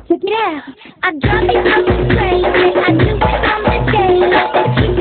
Check it out. I drop it on the train, yeah, I do it on the day.